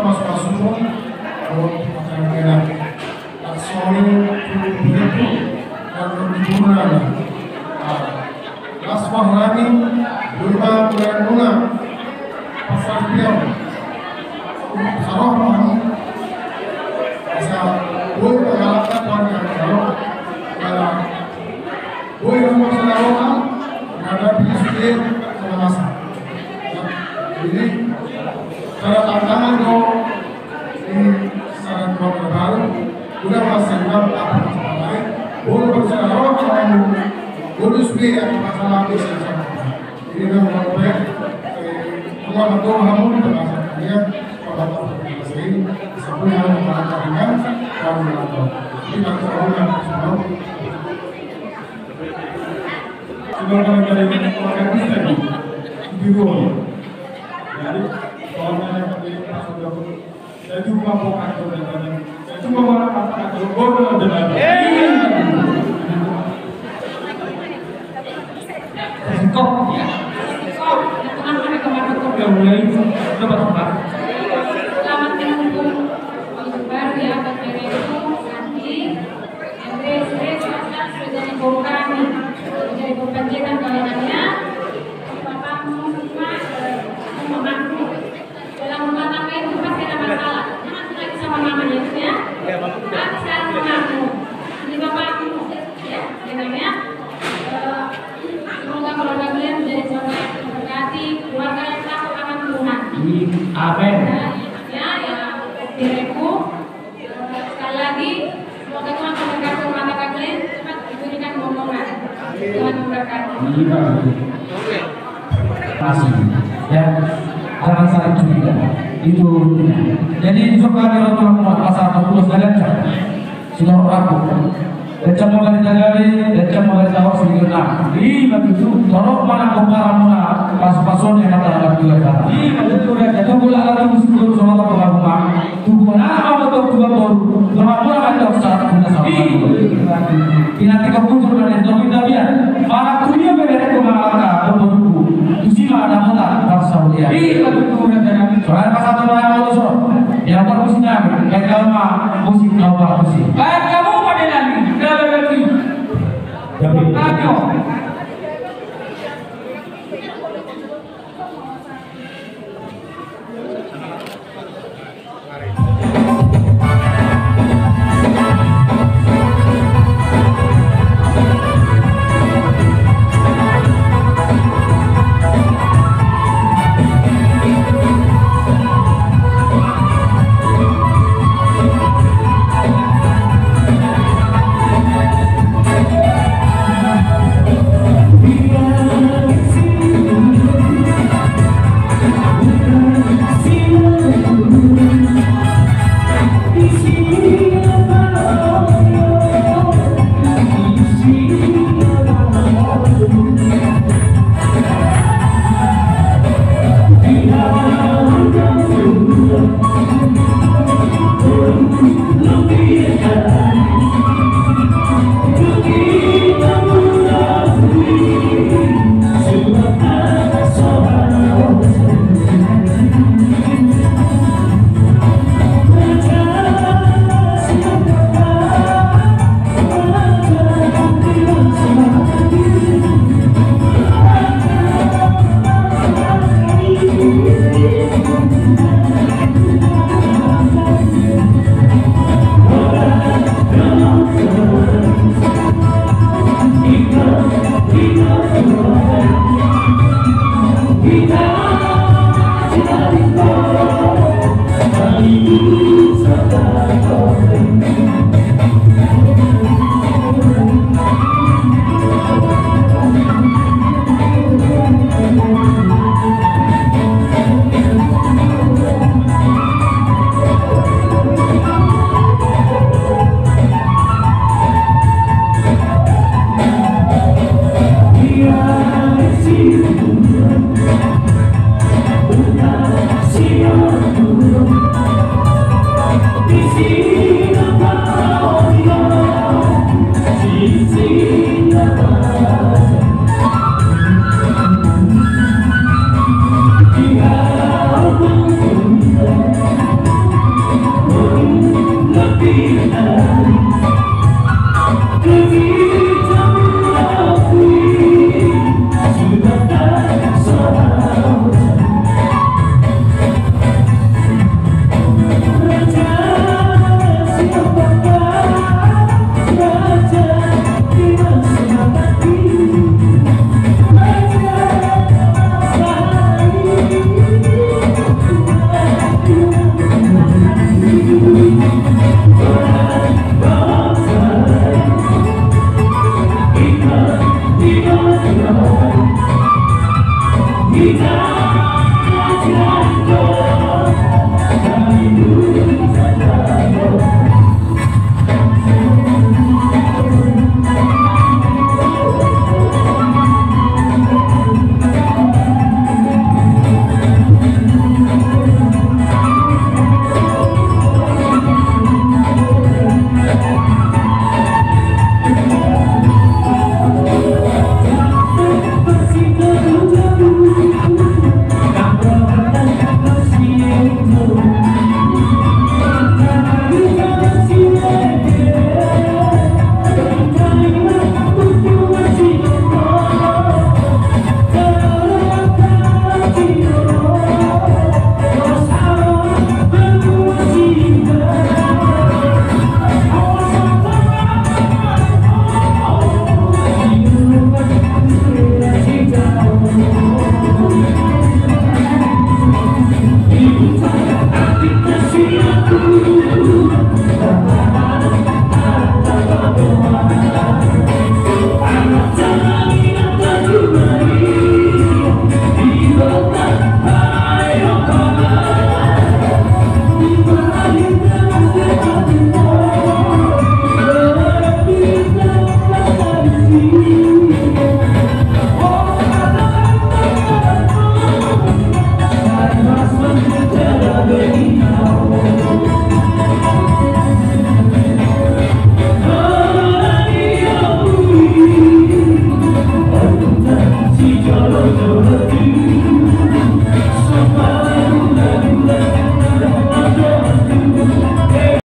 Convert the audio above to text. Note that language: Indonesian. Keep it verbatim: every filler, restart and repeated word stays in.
masuk-masuk kalau akan kena sorry begitu dan berguna. Las Mahlani Burma Puranduna Pasar Piau Sarah Mahmud bisa boy mengalahkan warga kalau dalam boy nomor selawan menghadapi Israel sama masa. Jadi cara tantangan dong ini saran dua terbaru udah masih enam apa yang lain boy berselawan kalau bonus B yang masalah bisa sama. Ini memang baik. Allah betul hamun termasuk dia pada waktu ini sebelum yang mengatakan dan melakukan. Ini bagi orang yang semua. Sebelum kita dari keluarga kita di biro. Jadi kalau saya pakai sudah saya cuma mau kantor dan saya cuma mau katakan kalau dengan kok ya kok teman-teman kemarin kok udah mulai coba coba selamat menunggu menyebar ya baterai itu nanti Andre Sri Swasta sudah jadi bukan jadi bukan kan bayangannya bapakmu semua mamaku dalam rumah tangga itu pasti ada masalah jangan lagi sama mamanya itu ya nanti sekarang mamaku ini bapakmu ya dengannya semoga keluarga kalian menjadi keluarga yang terberkati, keluarga yang takut akan Tuhan. Amin. Ya, ya, diriku sekali lagi semoga Tuhan memberkati rumah tangga kalian cepat diberikan momongan. Tuhan memberkati. Terima kasih. Ya, jangan salah juga. Itu jadi suka Rasulullah pasal empat puluh sekalian sudah aku. Lecam mau dari lecam mau dari awal sedikit nak. Di begitu, torok mana kongkar mana pas-pason yang ada dalam dua cara. Di begitu dia jatuh bola lagi musuh sama kongkar rumah. Tunggu mana betul dua baru. Lama pula ada usaha guna sama. Di nanti kau pun dari itu kita biar. Para dunia berbeda kongkar berbuku. Di sini ada mata pasal dia. Di begitu dia jadi soal pasal tu yang mau soro. Yang bermusiknya, kayak kamu musik apa musik. Kayak kamu pada lagi. Tapi Yeah.